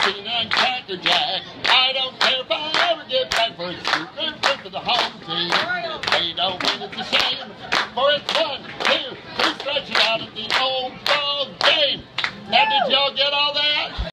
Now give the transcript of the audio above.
Tina and Cracker Jack. I don't care if I ever get back for it's super good for the home team. If they don't win, it's a shame. For it's 1, 2, 3 stretch it out at the old ball game. Now, did y'all get all that?